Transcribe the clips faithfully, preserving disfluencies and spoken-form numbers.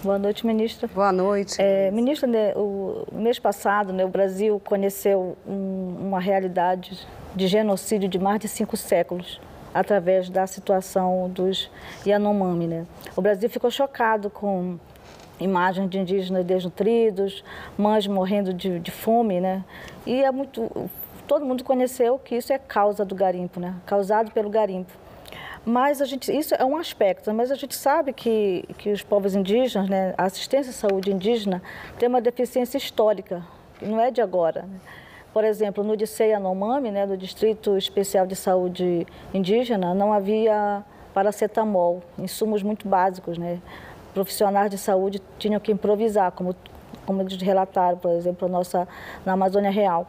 Boa noite, ministra. Boa noite. É, ministra, né, o mês passado, né, o Brasil conheceu um, uma realidade de genocídio de mais de cinco séculos, através da situação dos Yanomami, né? O Brasil ficou chocado com imagens de indígenas desnutridos, mães morrendo de, de fome, né? E é muito, todo mundo conheceu que isso é causa do garimpo, né? Causado pelo garimpo. Mas a gente, isso é um aspecto, mas a gente sabe que, que os povos indígenas, né, a assistência à saúde indígena tem uma deficiência histórica, que não é de agora, né? Por exemplo, no Dicei Yanomami, né, do Distrito Especial de Saúde Indígena, não havia paracetamol, insumos muito básicos, né? Profissionais de saúde tinham que improvisar, como, como eles relataram, por exemplo, nossa, na Amazônia Real.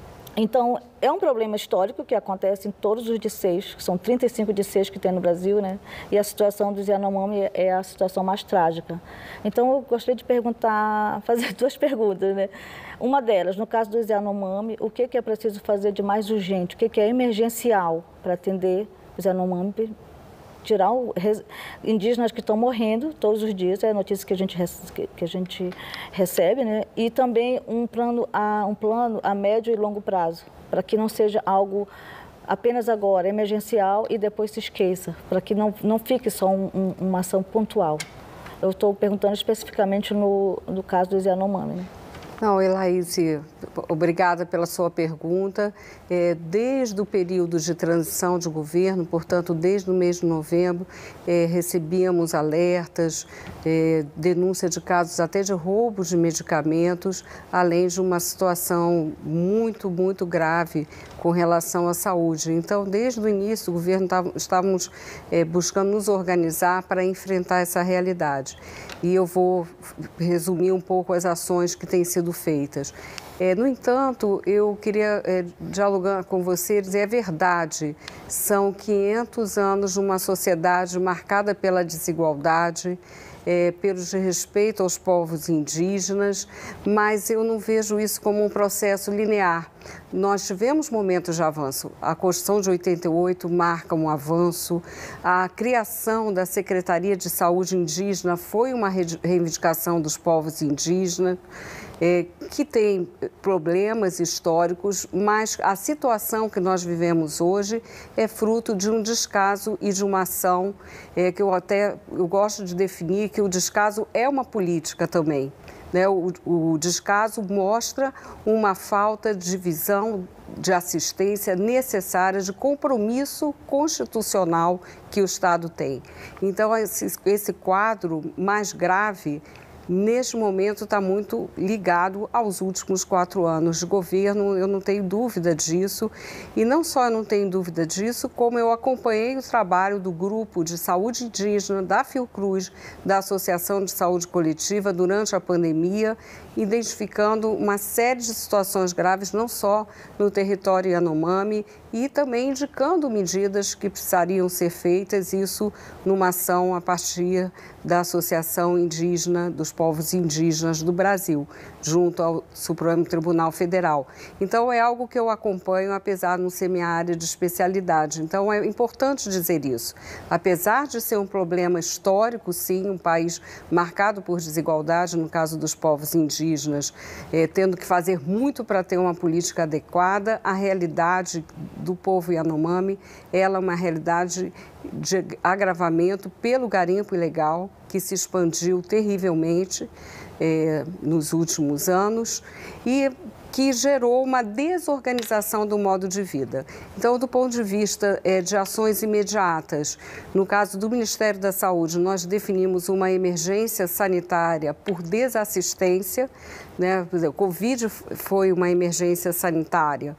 Então, é um problema histórico que acontece em todos os Diceis, que são trinta e cinco Diceis que tem no Brasil, né? E a situação dos Yanomami é a situação mais trágica. Então, eu gostaria de perguntar, fazer duas perguntas, né? Uma delas, no caso dos Yanomami, o que é preciso fazer de mais urgente? O que é emergencial para atender os Yanomami, tirar os indígenas que estão morrendo todos os dias, é a notícia que a gente, que a gente recebe, né? E também um plano, a, um plano a médio e longo prazo, para que não seja algo apenas agora, emergencial, e depois se esqueça, para que não, não fique só um, um, uma ação pontual. Eu estou perguntando especificamente no, no caso dos Yanomami, né? Não, Elaíse, obrigada pela sua pergunta. É, desde o período de transição de governo, portanto, desde o mês de novembro, é, recebíamos alertas, é, denúncia de casos até de roubos de medicamentos, além de uma situação muito, muito grave com relação à saúde. Então, desde o início, o governo tá, estávamos é, buscando nos organizar para enfrentar essa realidade. E eu vou resumir um pouco as ações que têm sido feitas. É, no entanto, eu queria é, dialogar com você, dizer, é verdade, são quinhentos anos de uma sociedade marcada pela desigualdade, é, pelo desrespeito aos povos indígenas, mas eu não vejo isso como um processo linear. Nós tivemos momentos de avanço. A Constituição de oitenta e oito marca um avanço, a criação da Secretaria de Saúde Indígena foi uma reivindicação dos povos indígenas, É, que tem problemas históricos, mas a situação que nós vivemos hoje é fruto de um descaso e de uma ação é, que eu até eu gosto de definir que o descaso é uma política também. Né? O, o descaso mostra uma falta de visão de assistência necessária, de compromisso constitucional que o Estado tem. Então, esse, esse quadro mais grave, neste momento, está muito ligado aos últimos quatro anos de governo, eu não tenho dúvida disso. E não só eu não tenho dúvida disso, como eu acompanhei o trabalho do Grupo de Saúde Indígena, da Fiocruz, da Associação de Saúde Coletiva durante a pandemia, identificando uma série de situações graves, não só no território Yanomami, e também indicando medidas que precisariam ser feitas, isso numa ação a partir da Associação Indígena dos Povos Indígenas do Brasil, junto ao Supremo Tribunal Federal. Então, é algo que eu acompanho, apesar de não ser minha área de especialidade. Então, é importante dizer isso. Apesar de ser um problema histórico, sim, um país marcado por desigualdade, no caso dos povos indígenas, eh, tendo que fazer muito para ter uma política adequada, a realidade do povo Yanomami, ela é uma realidade de agravamento pelo garimpo ilegal, que se expandiu terrivelmente eh, nos últimos anos e que gerou uma desorganização do modo de vida. Então, do ponto de vista eh, de ações imediatas, no caso do Ministério da Saúde, nós definimos uma emergência sanitária por desassistência, né? O Covid foi uma emergência sanitária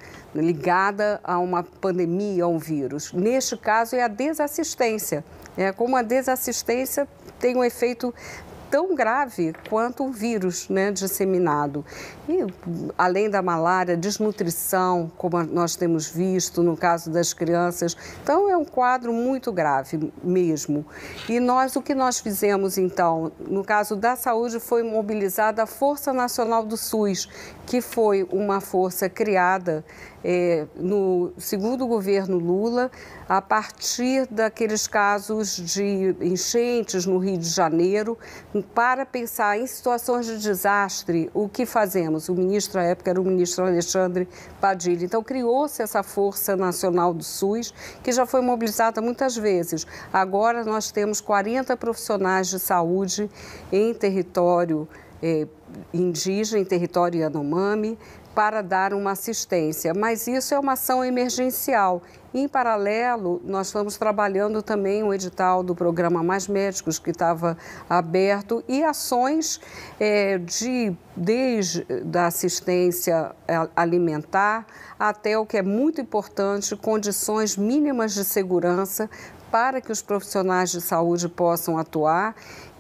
ligada a uma pandemia, a um vírus. Neste caso, é a desassistência. É como a desassistência tem um efeito tão grave quanto o vírus, né, disseminado. E, além da malária, desnutrição, como nós temos visto no caso das crianças. Então, é um quadro muito grave mesmo. E nós, o que nós fizemos, então, no caso da saúde, foi mobilizada a Força Nacional do SUS, que foi uma força criada é, no segundo governo Lula, a partir daqueles casos de enchentes no Rio de Janeiro, para pensar em situações de desastre, o que fazemos? O ministro, à época, era o ministro Alexandre Padilha. Então, criou-se essa Força Nacional do SUS, que já foi mobilizada muitas vezes. Agora, nós temos quarenta profissionais de saúde em território eh, indígena, em território Yanomami, para dar uma assistência, mas isso é uma ação emergencial. Em paralelo, nós estamos trabalhando também o edital do programa Mais Médicos, que estava aberto, e ações é, de, desde da assistência alimentar até o que é muito importante, condições mínimas de segurança para que os profissionais de saúde possam atuar.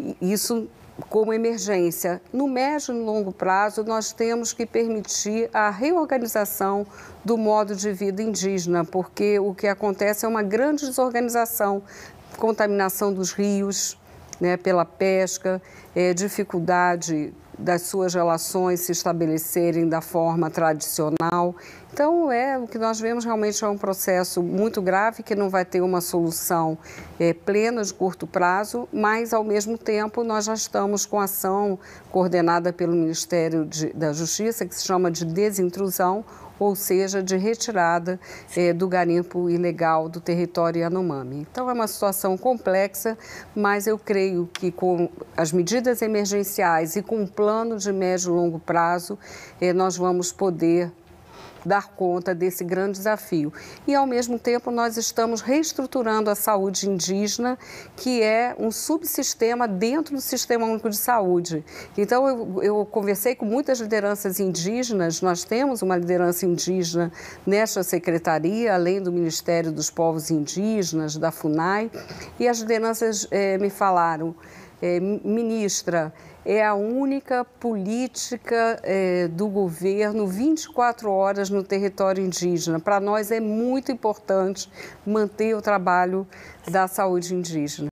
Isso como emergência. No médio e longo prazo, nós temos que permitir a reorganização do modo de vida indígena, porque o que acontece é uma grande desorganização, contaminação dos rios, né, pela pesca, é, dificuldade das suas relações se estabelecerem da forma tradicional. Então, é, o que nós vemos realmente é um processo muito grave, que não vai ter uma solução é, plena de curto prazo, mas, ao mesmo tempo, nós já estamos com ação coordenada pelo Ministério de, da Justiça, que se chama de desintrusão, ou seja, de retirada eh, do garimpo ilegal do território Yanomami. Então, é uma situação complexa, mas eu creio que com as medidas emergenciais e com um plano de médio e longo prazo, eh, nós vamos poder dar conta desse grande desafio. E, ao mesmo tempo, nós estamos reestruturando a saúde indígena, que é um subsistema dentro do Sistema Único de Saúde. Então, eu, eu conversei com muitas lideranças indígenas, nós temos uma liderança indígena nesta secretaria, além do Ministério dos Povos Indígenas, da FUNAI, e as lideranças eh, me falaram, eh, ministra, é a única política eh, do governo vinte e quatro horas no território indígena. Para nós é muito importante manter o trabalho da saúde indígena.